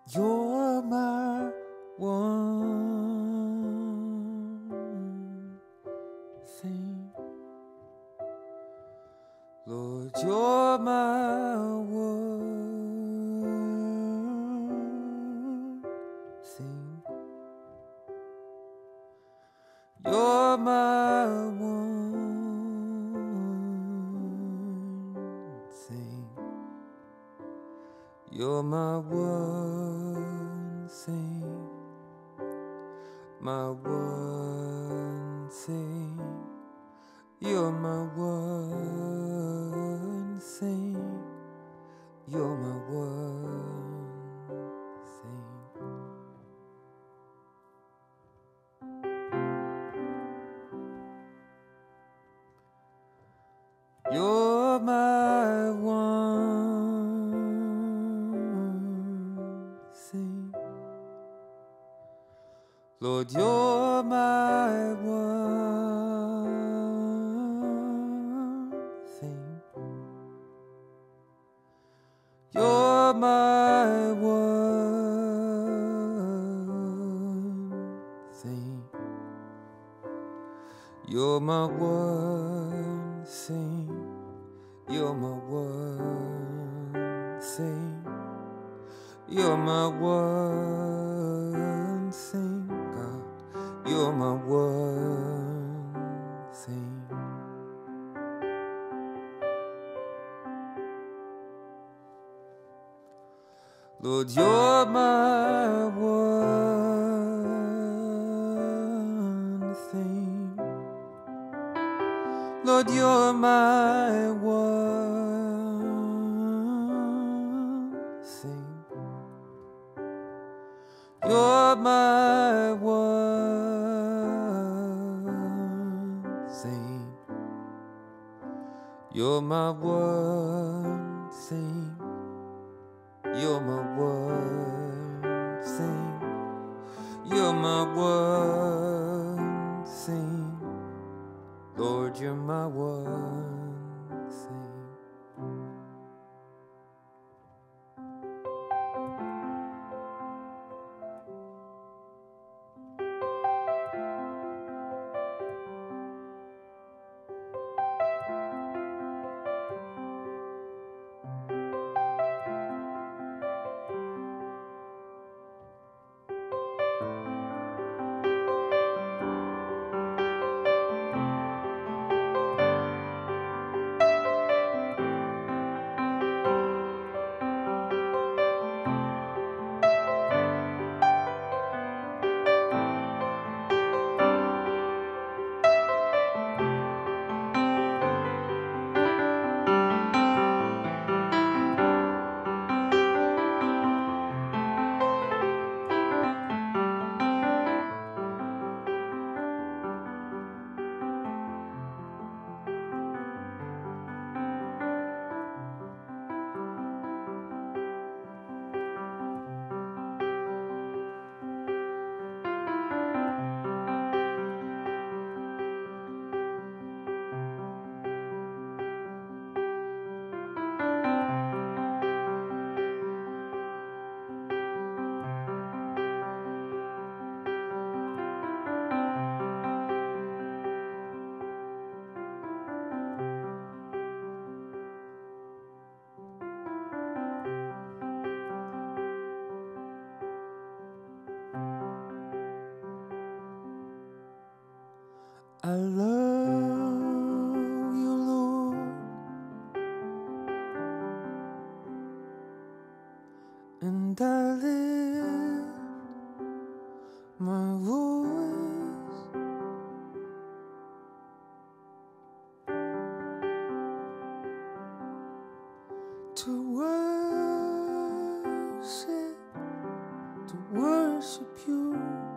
You're my one thing, Lord, you're my one thing. You're my one thing. You're my one thing. My one thing. You're my one thing. You're my one thing. You're my one thing. Lord, you're my one thing. You're my one thing. You're my one thing. You're my one thing. You're my one thing, God. You're my one thing. Lord, you're my one thing. Lord, you're my one thing. You're my one thing. You're my one thing. You're my one thing. You're my one thing. Lord, you're my one thing. I love you, Lord, and I lift my voice to worship you,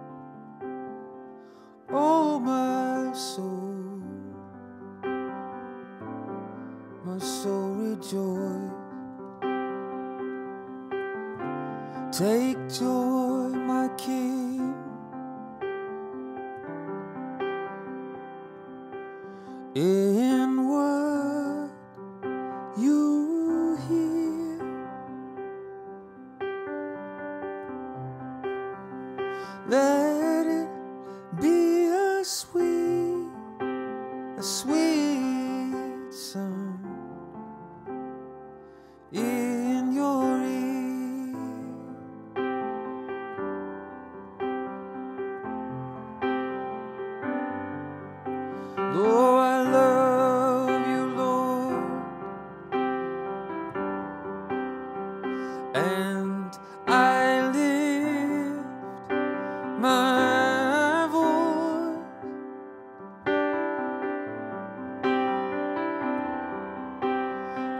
oh my soul rejoice. Take joy, my King, in what you hear.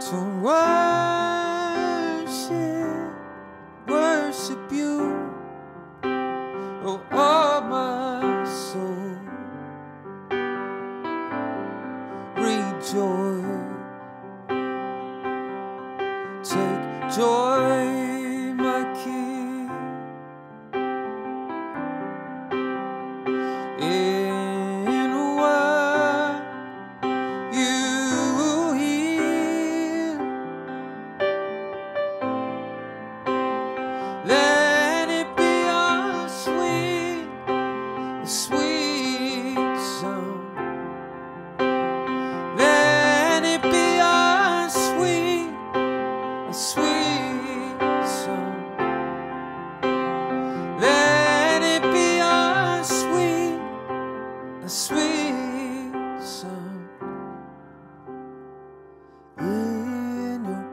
to worship you, oh, all my soul. Rejoice, take joy, my King, in what you hear. Let it be a sweet, sweet sound. Let it be a sweet, sweet sound. Let it be a sweet, sweet sound in your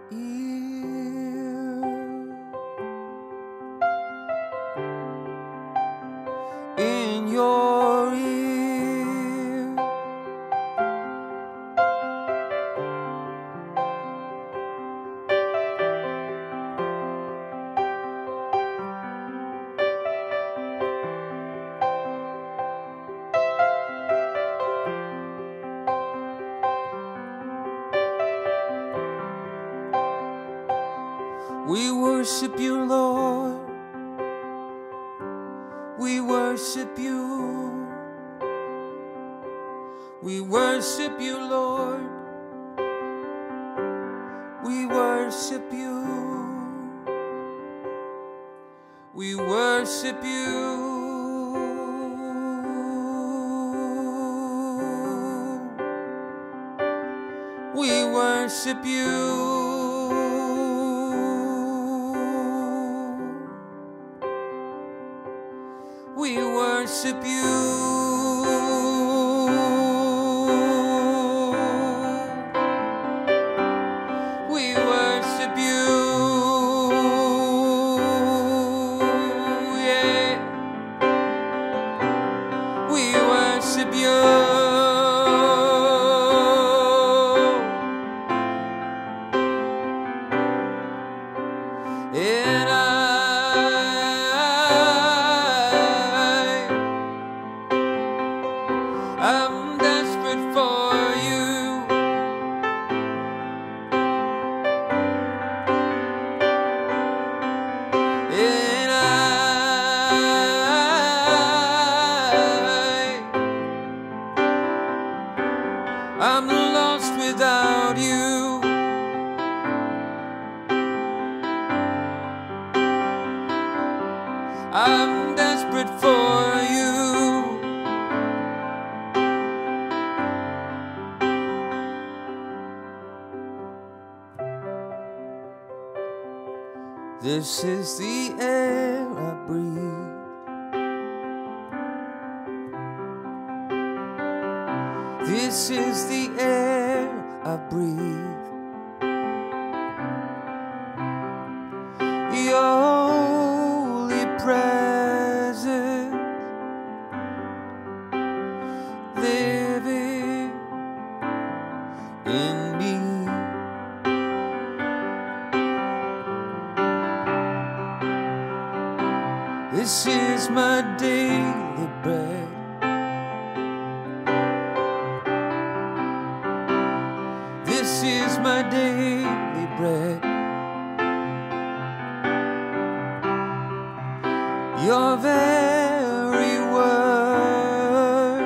ear, in your ear. We worship you, Lord. We worship you. We worship you, Lord. We worship you. We worship you. We worship you. We worship you. We worship you. Yeah. We worship you. And I'm desperate for you. And I'm lost without you. I'm desperate for you. This is the air I breathe. This is the air I breathe. Your holy presence living in me. This is my daily bread. This is my daily bread. Your very word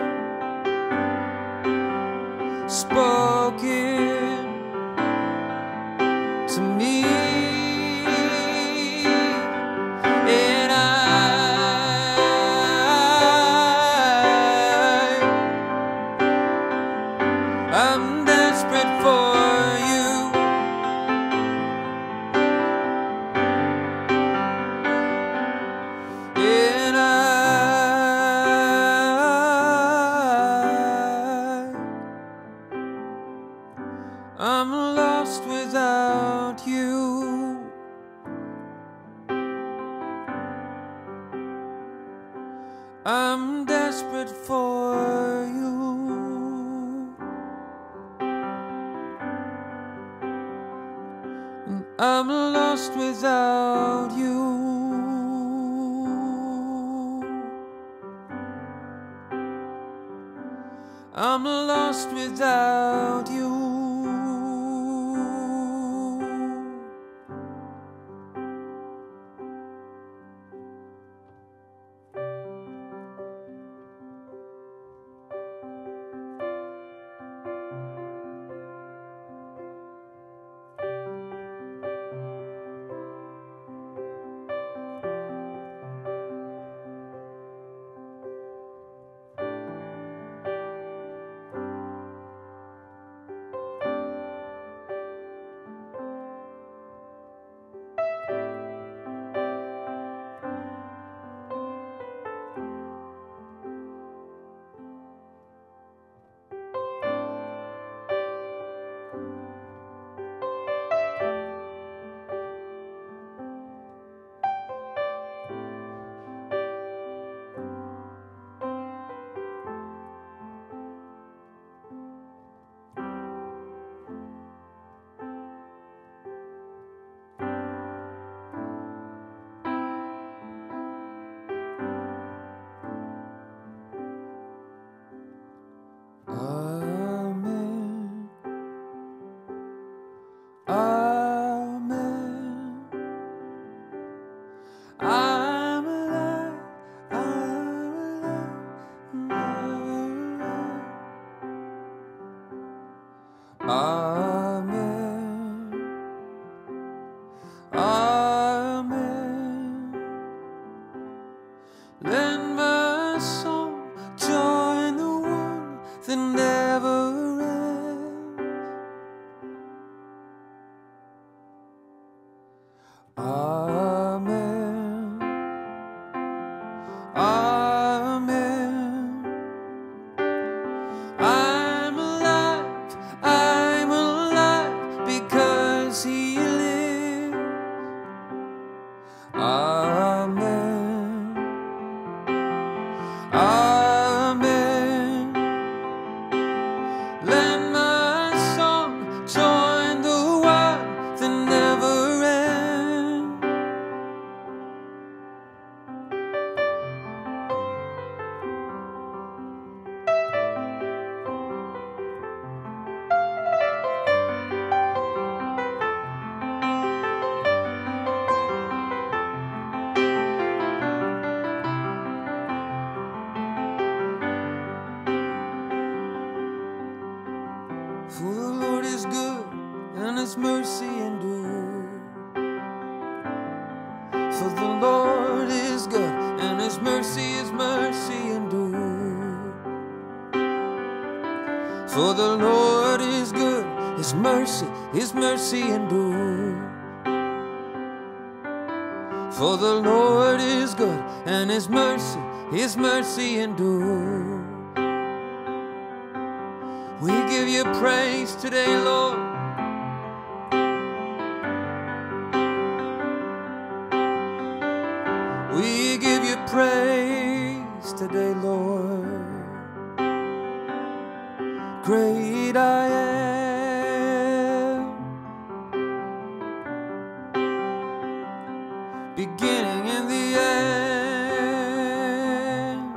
spoken to me. And I'm desperate for you. And I'm lost without you. I'm desperate for you. I'm lost without you. I'm lost without you. Amen. Amen. I'm alive. I'm alive. Amen. Amen. Let my song join the one that never ends. Amen. Amen. I'm alive because He lives. Amen. Amen. Let my song join the one that never ends. For the Lord is good, and His mercy endures. For the Lord is good, and His mercy endures. For the Lord is good, His mercy endures. For the Lord is good, and His mercy endures. We give you praise today, Lord. We give you praise today, Lord. Great I am, beginning and the end.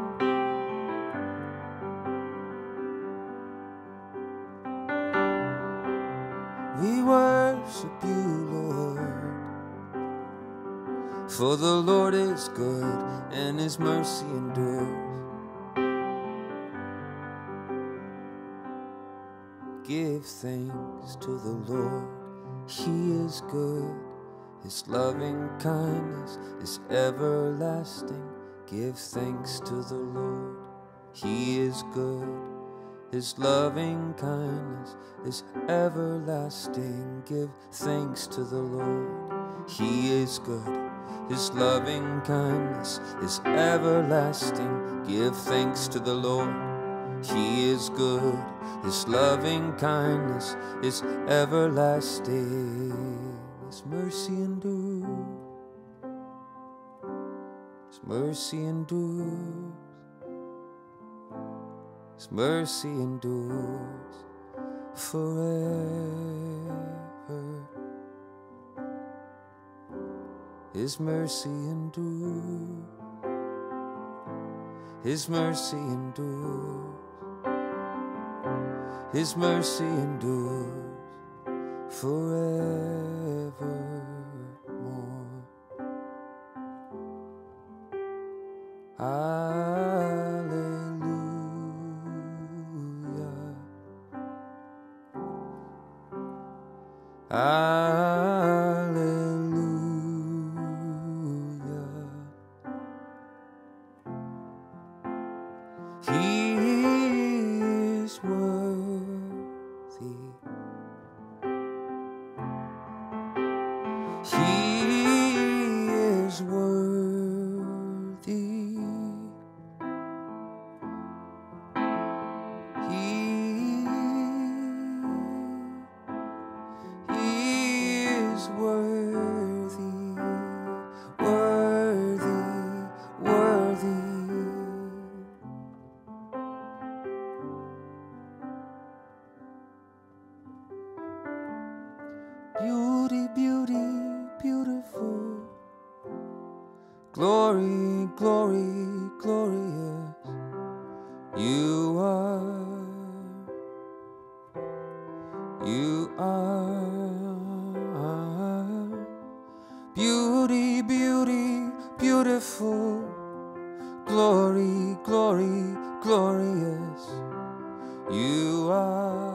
We worship you, Lord. For the Lord is good, and His mercy endures. Give thanks to the Lord, He is good. His loving kindness is everlasting. Give thanks to the Lord, He is good. His loving kindness is everlasting. Give thanks to the Lord, He is good. His loving kindness is everlasting. Give thanks to the Lord, He is good. His loving kindness is everlasting. His mercy endures. His mercy endures. His mercy endures forever. His mercy endures. His mercy endures. His mercy endures forevermore. Hallelujah. Hallelujah. He is worthy. He is worthy. He is worthy, worthy, worthy. Beauty, beauty, beautiful. Glory, glory, glorious. You are. You are. Beauty, beauty, beautiful. Glory, glory, glorious. You are.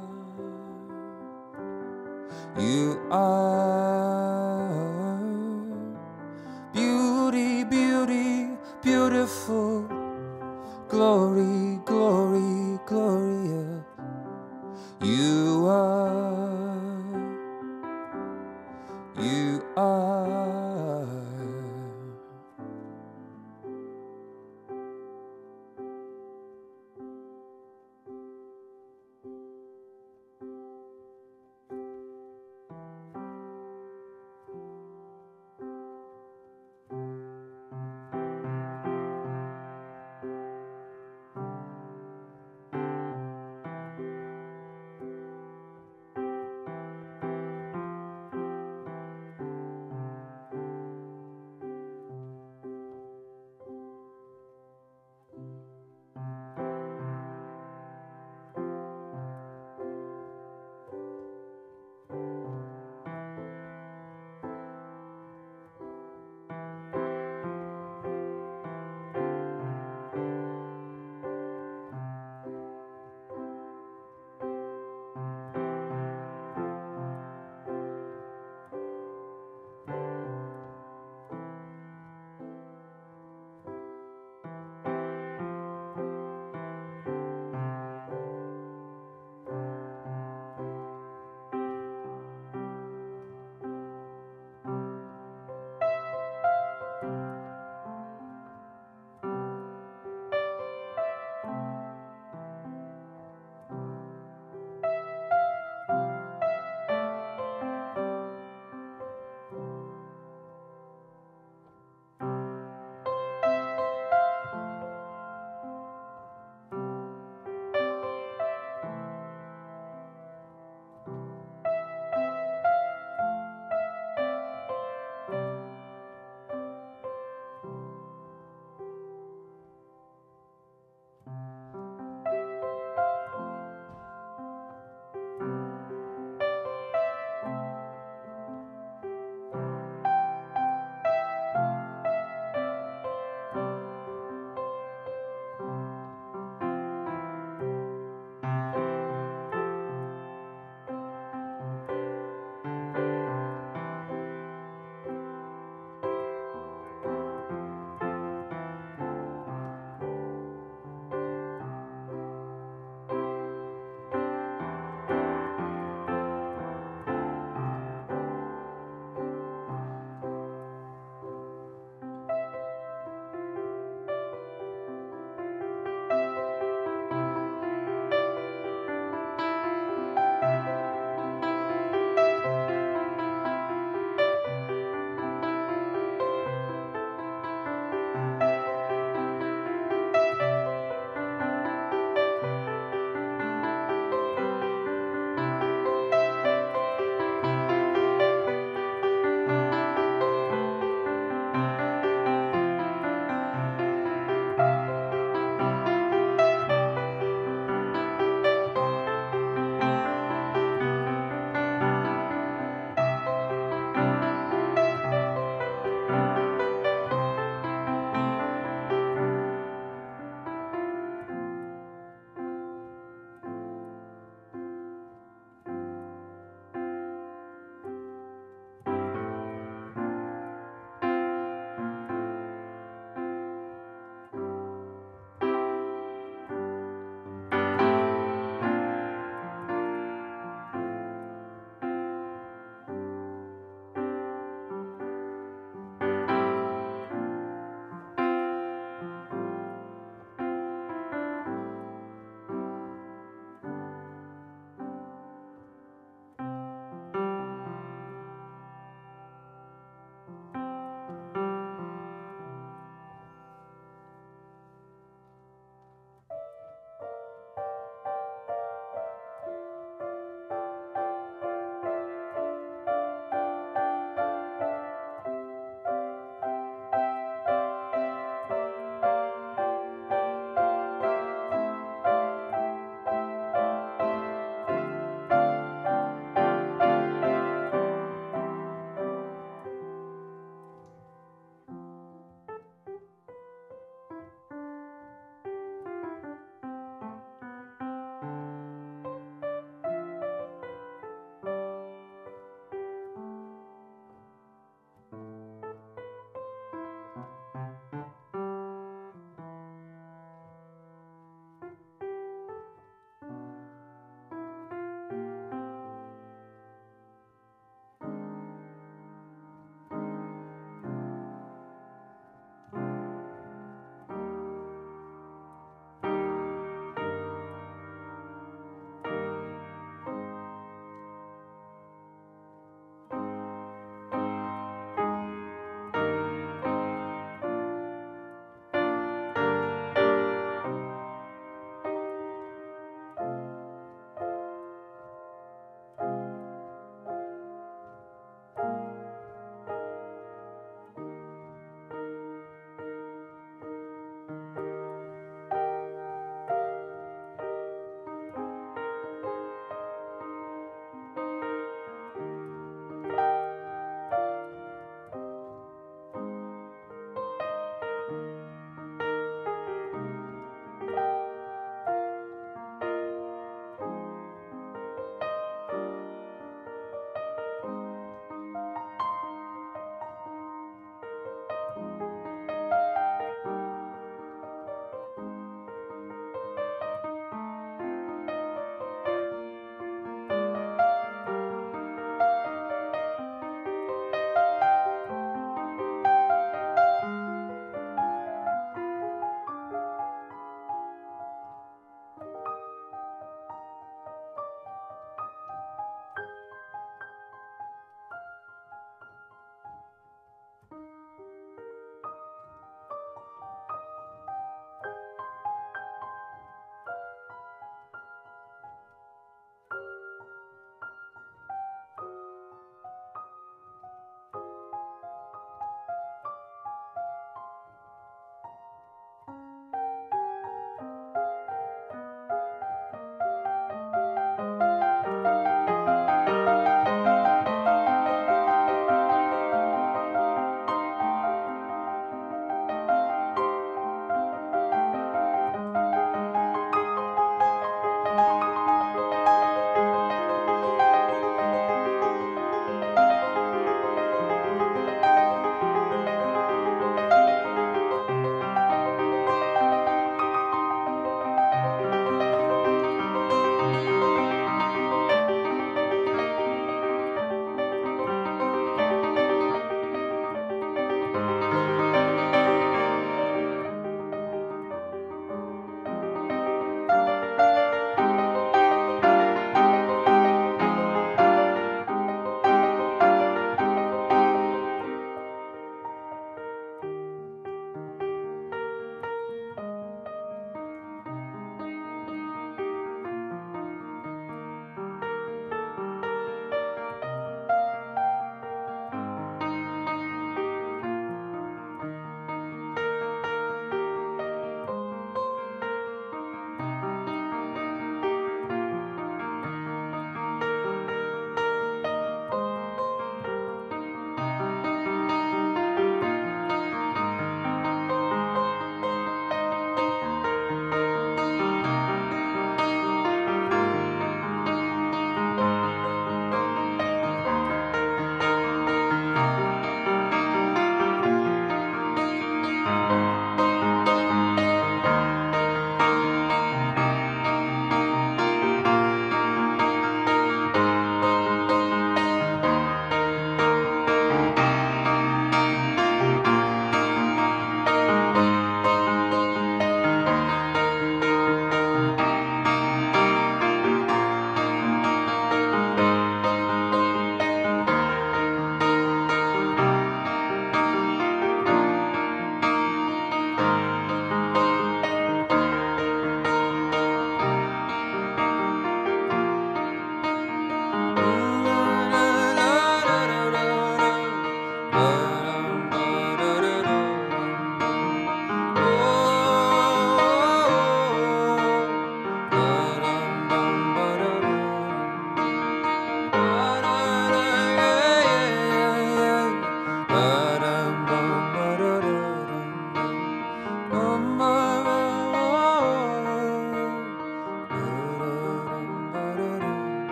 You are. Beauty, beauty, beautiful. Glory, glory, glorious. You are. You are.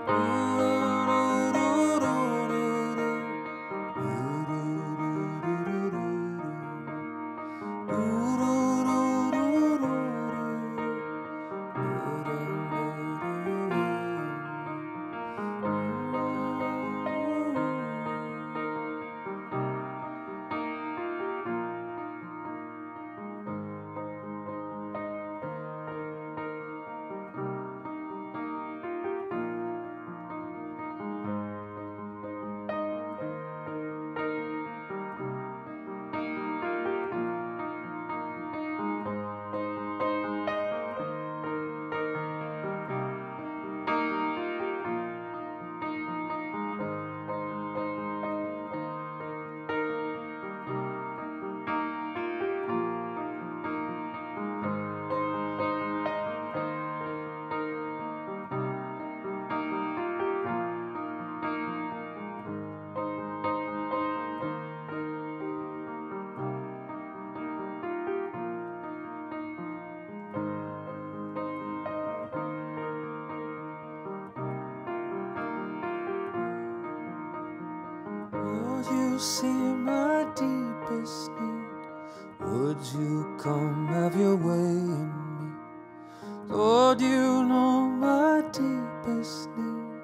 You see my deepest need. Would you come have your way in me? Lord, you know my deepest need.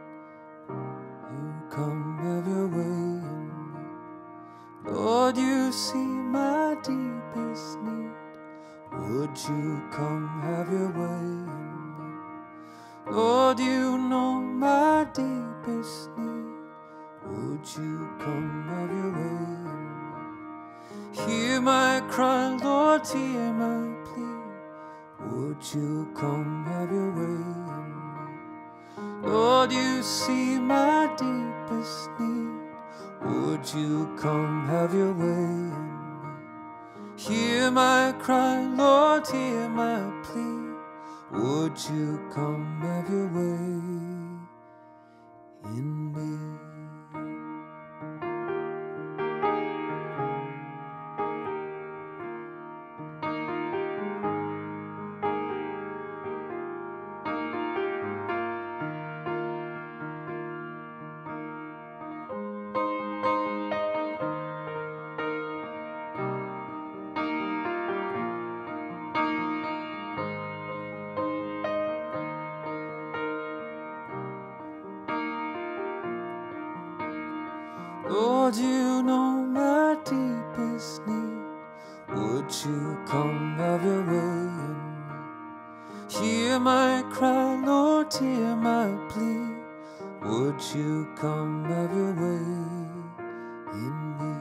You come have your way in me. Lord, you see my deepest need. Would you come have your way in me? Lord, you know my deepest need. Would you come have your way in me? Hear my cry, Lord, hear my plea. Would you come have your way in me? Lord, you see my deepest need. Would you come have your way in me? Hear my cry, Lord, hear my plea. Would you come have your way in me? Lord, you know my deepest need. Would you come have your way in me? Hear my cry, Lord, hear my plea. Would you come have your way in me?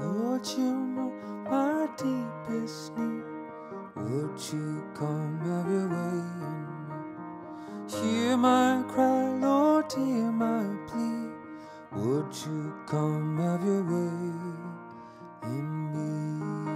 Lord, you know my deepest need. Would you come have your way in me? Hear my cry, Lord, hear my plea. Would you come have your way in me?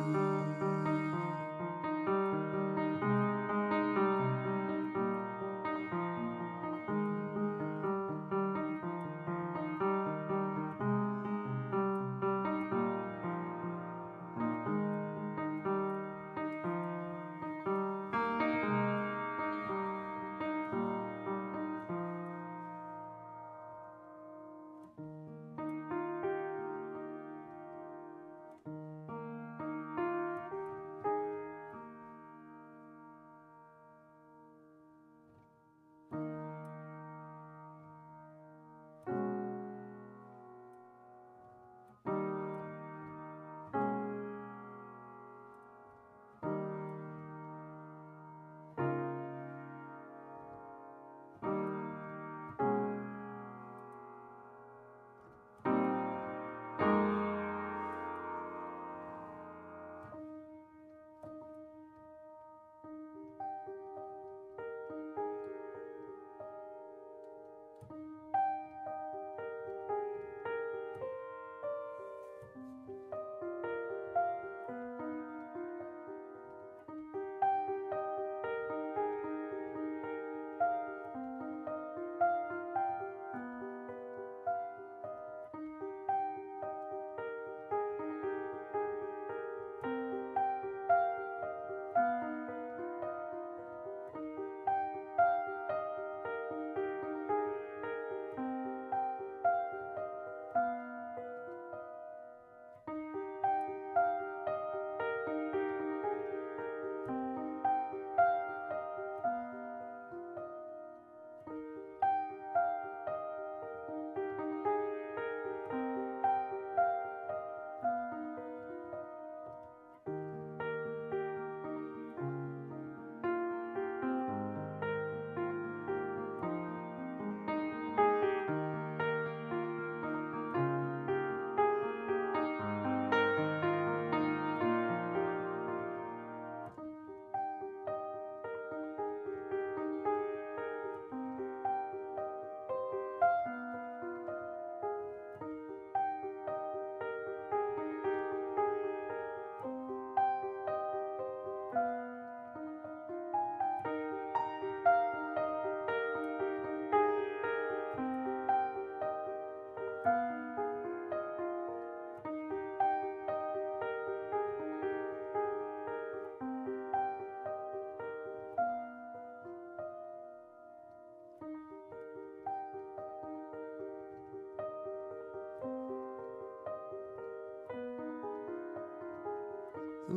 The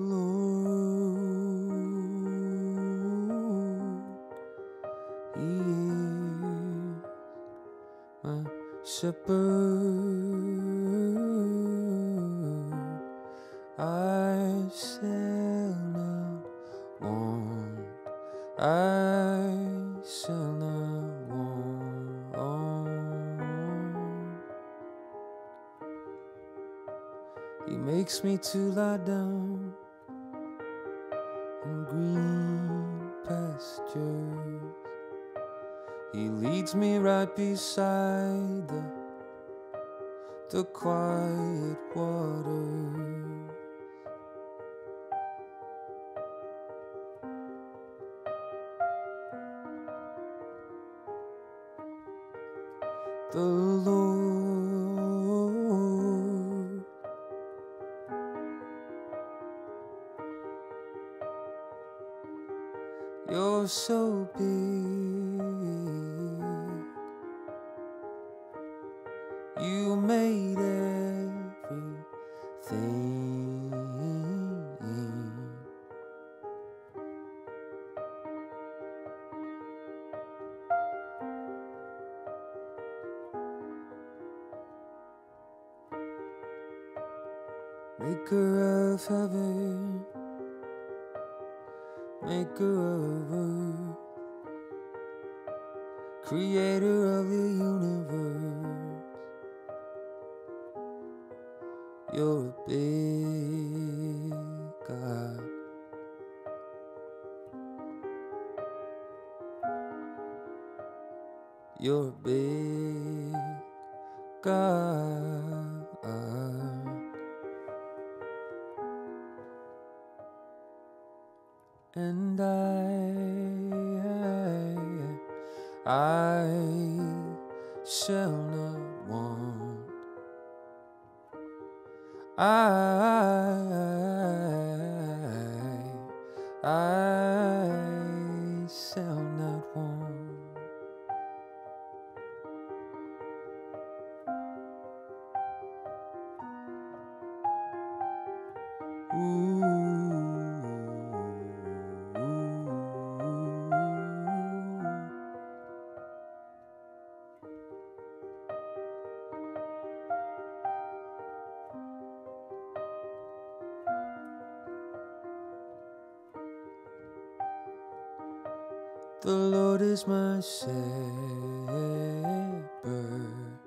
Lord, He is my shepherd. I shall not want. I shall not want. He makes me to lie down in green pastures. He leads me right beside the quiet waters. The Lord, you're so big. You made everything. Maker of heaven, maker of earth, creator of the universe. You're a big God. You're a big God. And I shall not want. I shall not want. Ooh. The Lord is my shepherd.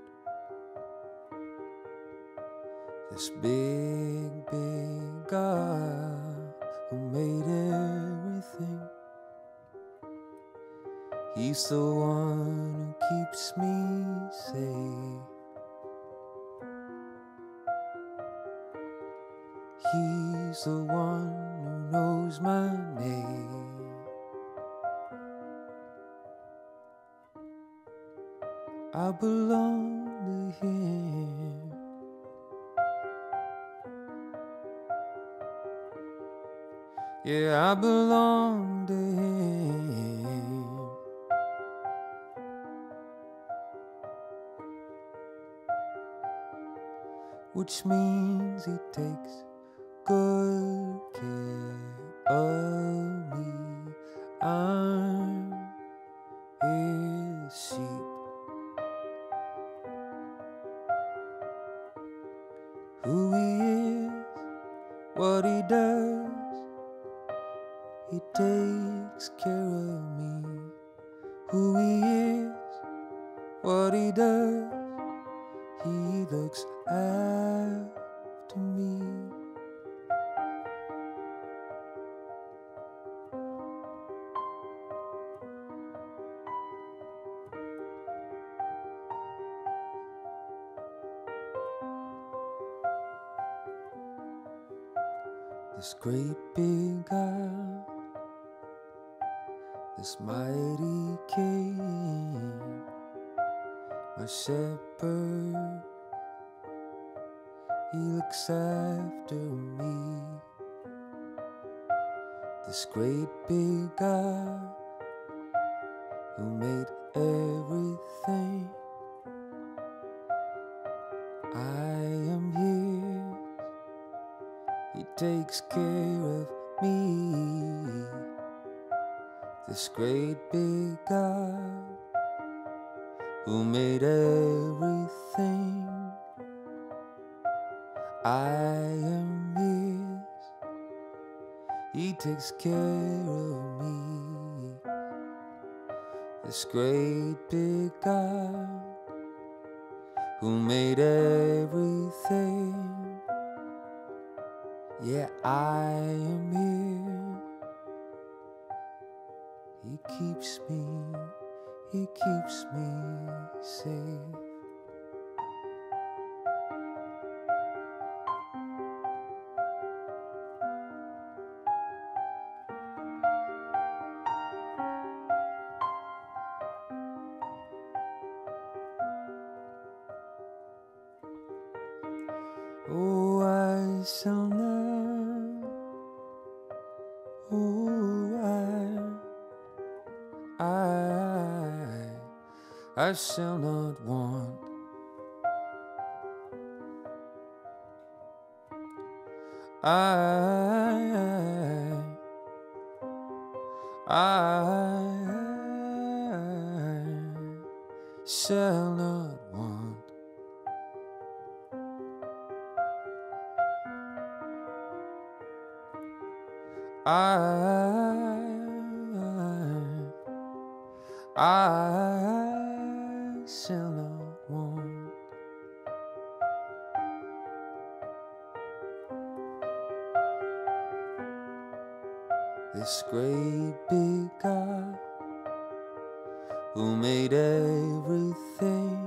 This big, big God who made everything. He's the one who keeps me safe. He's the one who knows my name. I belong to Him. Yeah, I belong to Him. Which means He takes good care of me. I'm His sheep. Who He is, what He does, He takes care of me. Who He is, what He does, He looks after me. This great big God, this mighty King, my shepherd, He looks after me. This great big God who made everything. I am His, He takes care of me. This great big God who made everything. I am His, He takes care of me. This great big God who made everything. Yeah, I am His, He keeps me safe. Oh, I shall not, oh, I shall not want. I shall not want. I shall not want. this great big God who made everything.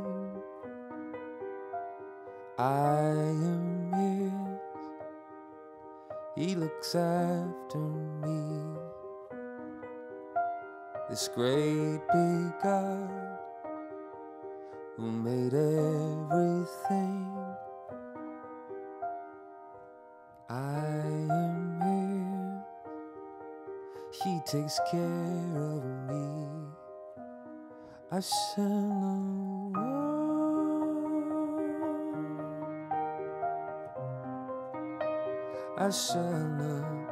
I am His, He looks after me. This great big God who made everything. I am His, He takes care of me. I shall not want. I shall not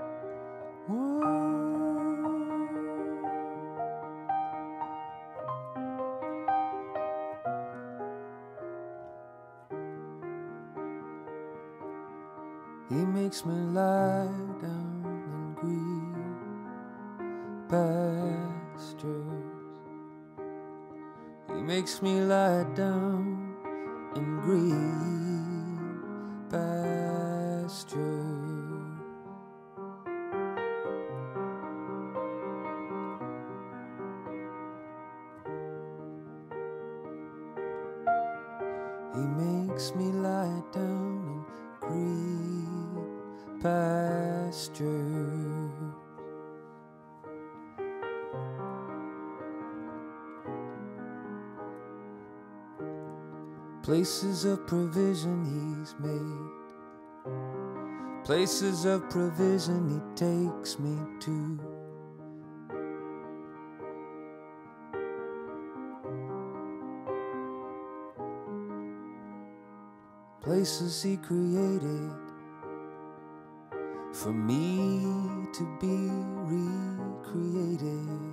want. He makes me lie down in green pastures. He makes me lie down in green pastures. He makes me lie down in green pastures. Places of provision He's made, places of provision He takes me to. Places He created for me to be recreated.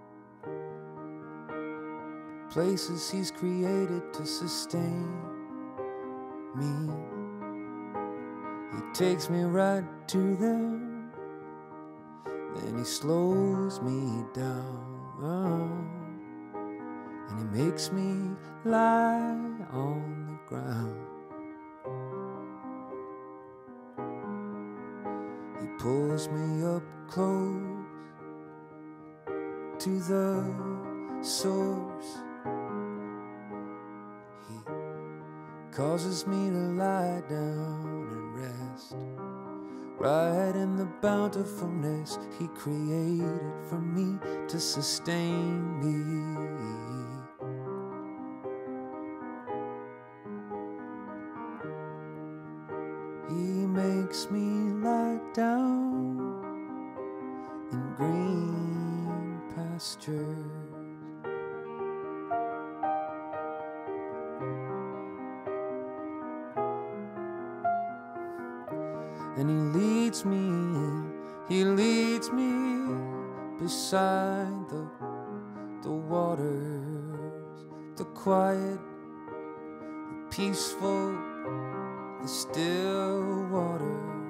Places He's created to sustain me. He takes me right to them, then He slows me down, and He makes me lie on the ground. He pulls me up close to the source. He causes me to lie down and rest right in the bountifulness He created for me to sustain me. He makes me lie down in green pastures. And He leads me beside the waters, the quiet, the peaceful, the still waters,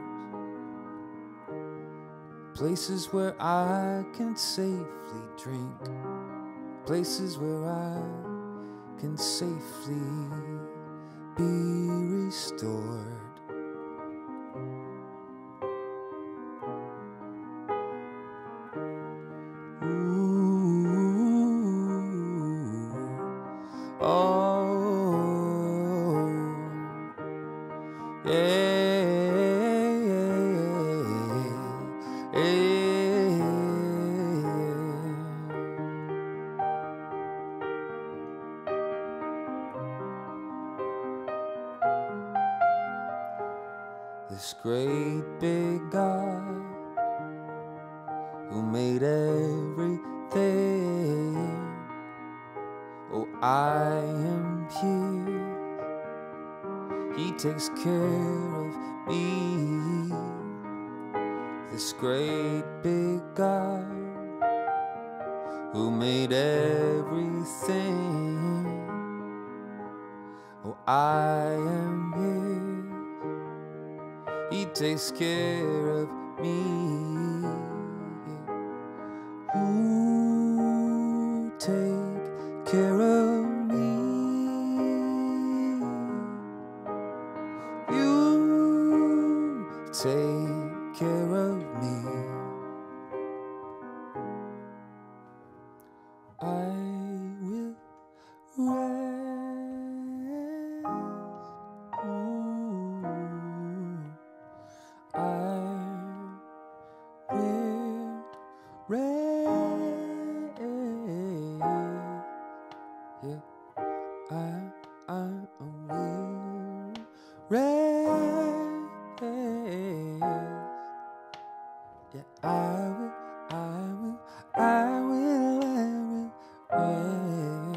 places where I can safely drink, places where I can safely be restored. This great big God who made everything. Oh, I am here. He takes care of me. This great big God who made everything. Oh, I am His. He takes care of me. Who take care of me? You take care of me. Yeah, I will, I will, I will, I will.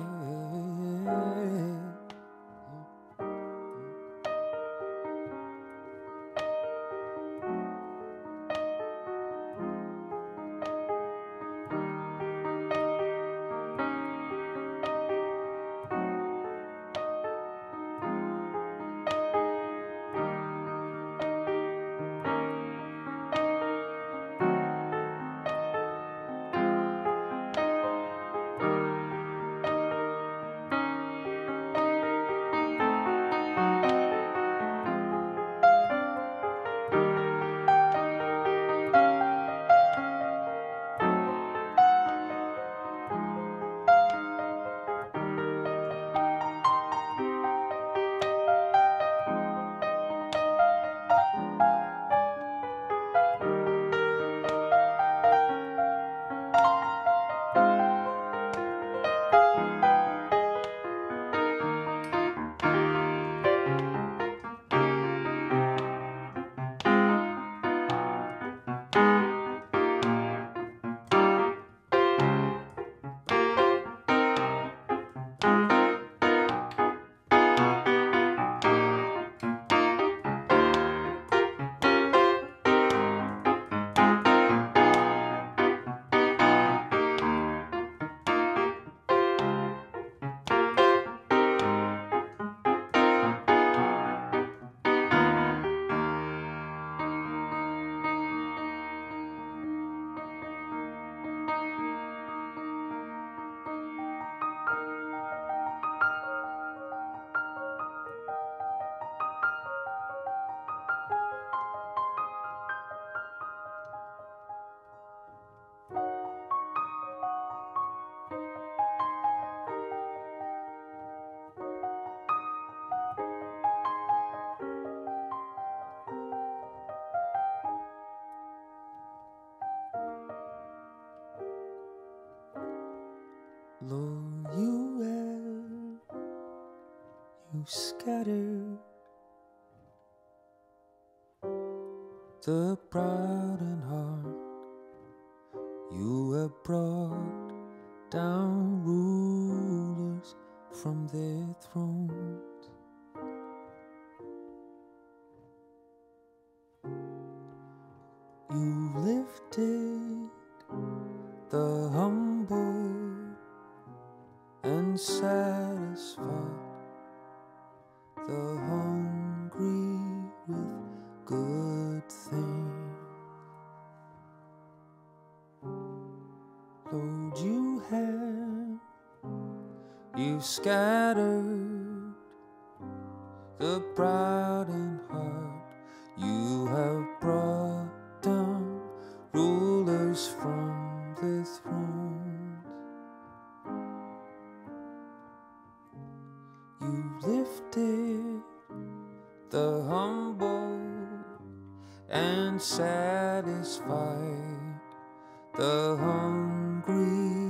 Lord, you scattered the proud in heart. You have brought down rulers from their thrones. You lifted the humble and satisfied the hungry with good things. Lord, you've scattered the proud in heart. You have brought down rulers from the thrones. You lifted the humble and satisfied the hungry